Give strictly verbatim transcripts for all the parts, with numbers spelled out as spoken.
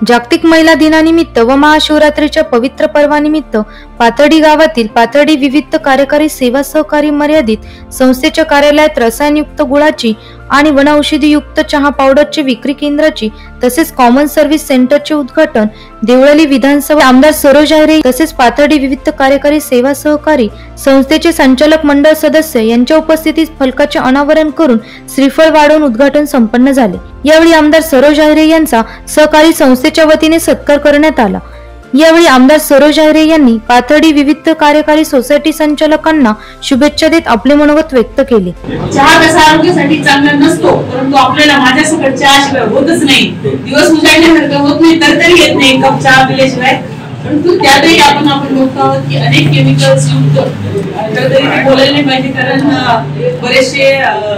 जागतिक महिला दिनानिमित्त व महाशिवरात्रीच्या पवित्र पर्वानिमित्त पाथर्डी गावातील पाथर्डी विविध कार्यकारी सेवा सहकारी मर्यादित संस्थेच्या कार्यालयात रसायनयुक्त गुळाची आणि वनौषधीयुक्त चहा पावडरचे विक्री केंद्राची तसेच कॉमन सर्व्हिस सेंटरचे उद्घाटन देवळाली विधानसभा आमदार सरोज अहिरे तसेच पाथर्डी विविध कार्यकारी सेवा सहकारी संस्थेचे संचालक मंडळ सदस्य यांच्या उपस्थितीत फलकाचे अनावरण करून श्रीफळ वाढवून उद्घाटन संपन्न झाले। यावेळी आमदार सरोज अहिरे यांचा सहकारी संस्थेच्या वतीने सत्कार करण्यात आला। यावेळी आमदार सरोज अहिरे यांनी पाथर्डी विविध कार्यकारी सोसायटी संचालकांना शुभेच्छा देत आपले मनोगत व्यक्त केले। चहा कसा आरोग्यासाठी चांगला नसतो, परंतु आपल्याला माझ्या सकट चहाशिवाय होतच नाही, दिवस उजाडण्यासारखं होत नाही तर तरी येत नाही कप चहा पिल्याशिवाय। परंतु त्यातही आपण आपण बघतो आहोत की अनेक केमिकल्स युक्त तर तरी बोलायला नाही पाहिजे, कारण बरेचसे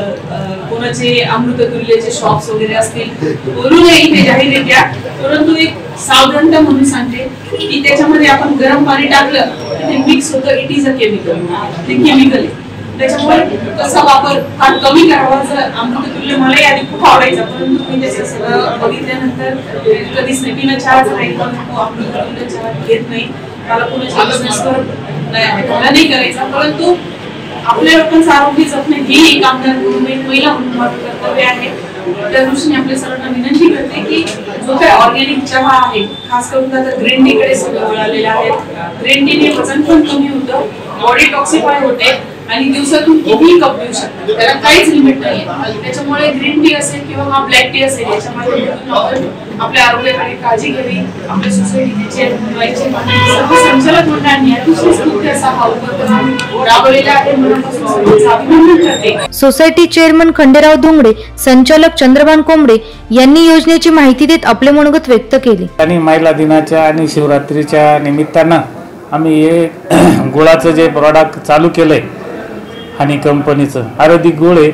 कोणाचे अमृततुल्यचे शॉप्स वगैरे असतील बोलू नये इथे जाहीररित्या, परंतु एक सावधानता म्हणून सांगते की त्याच्यामध्ये आपण गरम पाणी टाकलं ते मिक्स होतं, इट इज अ केमिकल, ते केमिकल आहे। त्याच्यामुळे कसा वापर फार कमी करावा। जर अमृततुल्य मलाही आधी खूप आवडायचा, परंतु मी त्याचं सगळं बघितल्यानंतर कधीच नाही पिणं चहा नाही, अमृततुल्य चहा घेत नाही, मला कोणाच्या बिझनेसवर नाही करायचा, परंतु आपल्या लोकांचं आरोग्य जपणे हे एक आमदार म्हणून एक महिला म्हणून माझं कर्तव्य आहे। त्या दृष्टीने आपल्या सर्वांना विनंती करते की जो काही ऑर्गॅनिक चहा आहे, खास करून आता ग्रीन टी कडे सगळं वळालेले आहेत। ग्रीन टीने वजन पण कमी होतं, बॉडी टॉक्सिफाय होते आणि दिवसातून कितीही कप पिऊ शकतात, त्याला काहीच लिमिट नाहीये। त्याच्यामुळे ग्रीन टी असेल किंवा हा ब्लॅक टी असेल याच्या माध्यमातून आपण आपल्या आरोग्याकडे काळजी घ्यावी। आपल्या सोसायटीचे सर्व संचालक मंडळांनी अतिशय स्तुत्य असा हा उपक्रम राबवलेला आहे, मनापासून सर्वांचं अभिनंदन करते। सोसायटी चेअरमन खंडेराव धोंगडे, संचालक चंद्रभान कोंबडे यांनी योजनेची माहिती देत आपले मनोगत व्यक्त केले। आणि महिला दिनाच्या आणि शिवरात्रीच्या निमित्तानं आम्ही हे गुळाचं जे प्रॉडक्ट चालू केलंय आणि कंपनीचं आयुर्वेदिक गुळ आहे,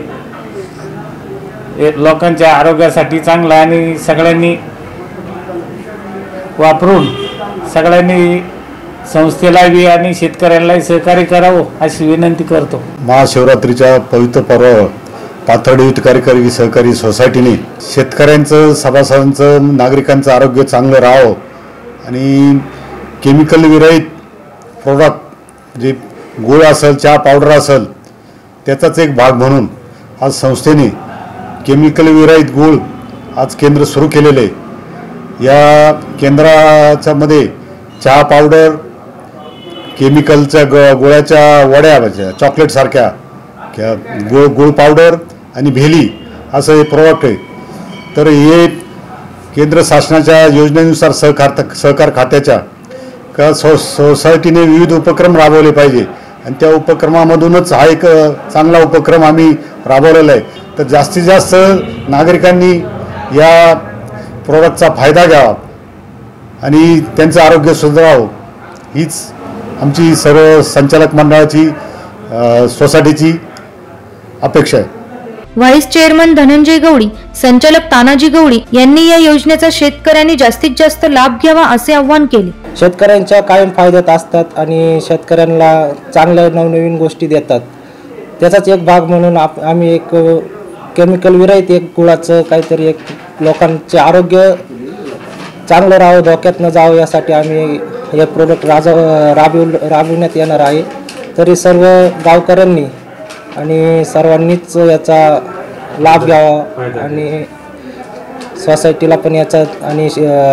लोकांच्या आरोग्यासाठी चांगला आणि सगळ्यांनी वापरून सगळ्यांनी संस्थेला बी आणि शेतकऱ्यांनाही सहकार्य करावं अशी विनंती करतो। महाशिवरात्रीच्या पवित्र पर्व पाथर्डी कार्यकारी सहकारी सोसायटीने शेतकऱ्यांचं सभासदांचं नागरिकांचं आरोग्य चांगलं राहावं आणि केमिकल विरहित प्रोडक्ट जे गुळ असेल चहा पावडर असेल त्याचाच एक भाग म्हणून आज संस्थेने केमिकल विरहित गुळ आज केंद्र सुरू केलेले आहे। या केंद्राच्या मध्ये चहा पावडर, केमिकलच्या ग गुळाच्या वड्या चॉकलेट सारख्या गुळ गुळ पावडर आणि भेली असं हे प्रोडक्ट आहे। तर हे केंद्र शासनाच्या योजनेनुसार सहकार सहकार खात्याच्या का सो सोसायटीने विविध उपक्रम राबवले पाहिजे आणि त्या उपक्रमामधूनच हा एक चांगला उपक्रम आम्ही राबवलेला आहे। तर जास्तीत जास्त नागरिकांनी या प्रोडक्टचा फायदा घ्यावा आणि त्यांचं आरोग्य सुधारावं हीच आमची सर्व संचालक मंडळाची सोसायटीची अपेक्षा आहे। व्हाईस चेअरमन धनंजय गवळी, संचालक तानाजी गवळी यांनी या योजनेचा शेतकऱ्यांनी जास्तीत जास्त लाभ घ्यावा असे आवाहन केले। शेतकऱ्यांच्या कायम फायद्यात असतात आणि शेतकऱ्यांना चांगल्या नवनवीन गोष्टी देतात, त्याचाच एक भाग म्हणून आम्ही एक केमिकल विरहित एक गुळाचं काहीतरी एक लोकांचे आरोग्य चांगलं राहावं, धोक्यात न जावं यासाठी आम्ही हे प्रोडक्ट राज राबव राबविण्यात येणार आहे। तरी सर्व गावकऱ्यांनी आणि सर्वांनीच याचा लाभ घ्यावा आणि सोसायटीला पण याचा आणि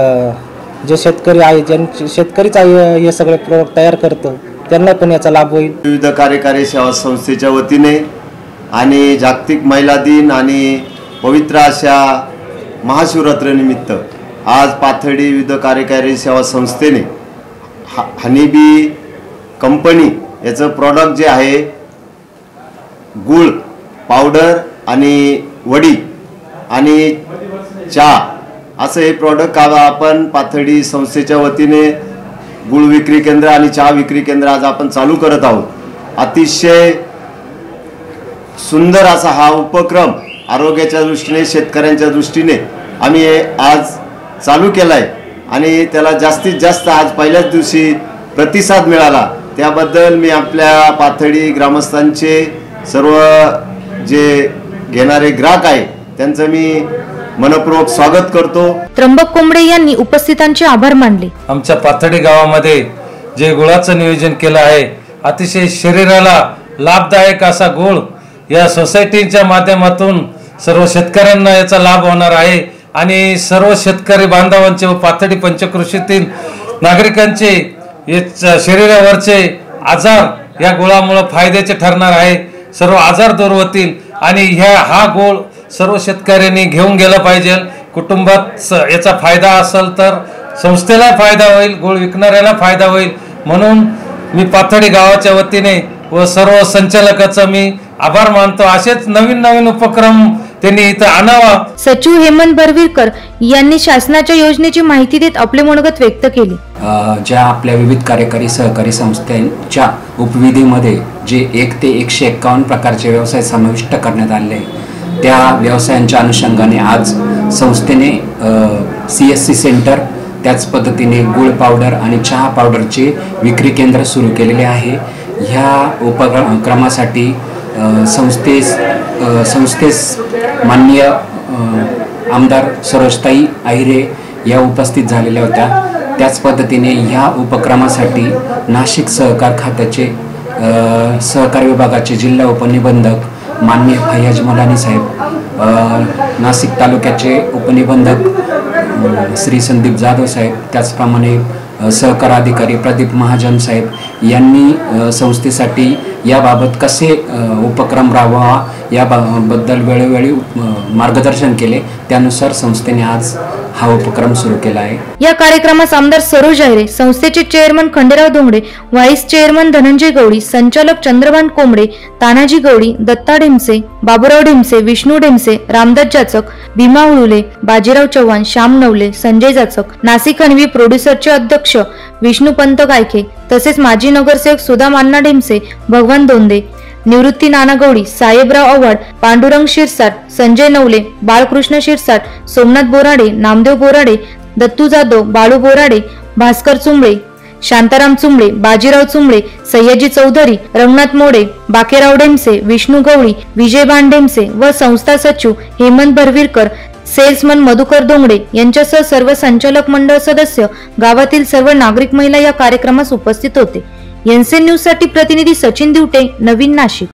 जे शेतकरी आहे ज्यांचे शेतकरीच हे सगळे प्रोडक्ट तयार करतो त्यांना पण याचा लाभ होईल। विविध कार्यकारी सेवा संस्थेच्या वतीने आणि जागतिक महिला दिन आणि पवित्र अशा महाशिवरात्रीनिमित्त आज पाथर्डी विविध कार्यकारी सेवा संस्थेने हनीबी कंपनी याचं प्रॉडक्ट जे आहे गुळ पावडर आणि वडी आणि चहा असं हे प्रॉडक्ट आपण पाथर्डी संस्थेच्या वतीने गुळ विक्री केंद्र आणि चहा विक्री केंद्र आज आपण चालू करत आहोत। अतिशय सुंदर असा हा उपक्रम आरोग्याच्या दृष्टीने शेतकऱ्यांच्या दृष्टीने आम्ही आज चालू केला आहे आणि त्याला जास्तीत जास्त आज पहिल्याच दिवशी प्रतिसाद मिळाला, त्याबद्दल मी आपल्या पाथर्डी ग्रामस्थांचे सर्व जे घेणारे ग्राहक आहे त्यांचं मी मनपूर्वक स्वागत करतो। त्र्यंबक कोंबडे यांनी उपस्थितांचे आभार मानले। आमच्या पाथर्डी गावामध्ये जे गुळाचं नियोजन केलं आहे, अतिशय शरीराला लाभदायक असा गुळ या सोसायटीच्या माध्यमातून सर्व शेतकऱ्यांना याचा लाभ होणार आहे आणि सर्व शेतकरी बांधवांचे व पाथर्डी पंचक्रोशीतील नागरिकांचे शरीरावरचे आजार या गुळामुळे फायद्याचे ठरणार आहे। सर्व आजार दूर होतील आणि ह्या हा गुळ सर्व शेतकऱ्यांनी घेऊन गेला पाहिजे। कुटुंबात याचा फायदा असेल तर संस्थेला फायदा होईल, गुळ विकणाऱ्याला फायदा होईल। म्हणून मी पाथर्डी गावाच्या वतीने व सर्व संचालकाचा मी आभार मानतो। असेच नवीन नवीन उपक्रम त्यांनी इथं आणावा। सचिव हेमंत बर्वीरकर यांनी शासनाच्या योजनेची माहिती देत आपले मनोगत व्यक्त केले। ज्या आपल्या विविध कार्यकारी सहकारी संस्थांच्या उपविधीमध्ये जे एक ते एकशे एक्कावन्न प्रकारचे व्यवसाय समाविष्ट करण्यात आले, त्या व्यवसायांच्या अनुषंगाने आज संस्थेने सी एस सी सेंटर, त्याच पद्धतीने गुळ पावडर आणि चहा पावडरचे विक्री केंद्र सुरू केलेले आहे। ह्या उपक्रमासाठी संस्थेस संस्थेस माननीय आमदार सरोजताई आहिरे या उपस्थित झालेल्या होत्या। त्याच पद्धतीने ह्या उपक्रमासाठी नाशिक सहकार खात्याचे सहकार विभागाचे जिल्हा उपनिबंधक माननीय फैयाज मलानी साहेब, नाशिक तालुक्याचे उपनिबंधक श्री संदीप जाधव साहेब, त्याचप्रमाणे सहकार अधिकारी प्रदीप महाजन साहेब यांनी संस्थेसाठी याबाबत कसे उपक्रम राबवावा याबद्दल वेळोवेळी मार्गदर्शन केले। त्यानुसार संस्थेने आज हा उपक्रम सुरू केला आहे। या कार्यक्रमास आमदार सरोज आहिरे, संस्थेचे chairman Khanderao Dhongade, vice chairman Dhananjay Gawali, संचालक चंद्रभान कोंबडे, तानाजी गवळी, दत्ता ढेमसे, बाबूराव ढेमसे, विष्णू ढेमसे, रामदास जाचक, भीमा उळुले, बाजीराव चव्हाण, श्याम नवले, संजय जाचक, नाशिक हनवी प्रोड्युसरचे अध्यक्ष विष्णुपंत गायके, तसेच माजी नगरसेवक सुधा मान्ना ढेमसे, भगवान दोंदे, निवृत्ती नाना गवळी, साहेबराव आव्हाड, पांडुरंग शिरसाट, संजय नवले, बाळकृष्ण शिरसाट, सोमनाथ बोराडे, नामदेव बोराडे, दत्तू जाधव, बाळू बोराडे, भास्कर चुंबळे, शांताराम चुंबळे, बाजीराव चुंबळे, सय्यजी चौधरी, रंगनाथ मोडे, बाकेराव ढेमसे, विष्णू गवळी, विजय बाण ढेमसे व संस्था सचिव हेमंत बर्वीरकर, सेल्समन मधुकर धोंगडे यांच्यासह सर्व संचालक मंडळ सदस्य, गावातील सर्व नागरिक महिला या कार्यक्रमास उपस्थित होते। एनसीएन न्यूज साठी प्रतिनिधी सचिन दिवटे, नवीन नाशिक।